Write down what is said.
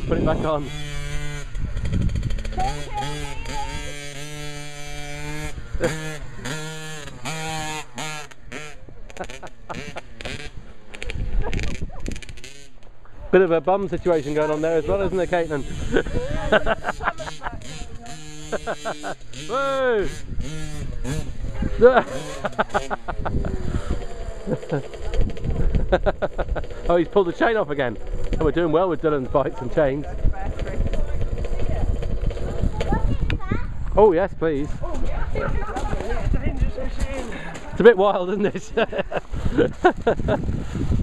He's put it back on. Bit of a bum situation going on there as well, isn't there, Caitlin? Whoa! Oh, he's pulled the chain off again. Oh, we're doing well with Dylan's bikes and chains. Oh yes, please. It's a bit wild, isn't it?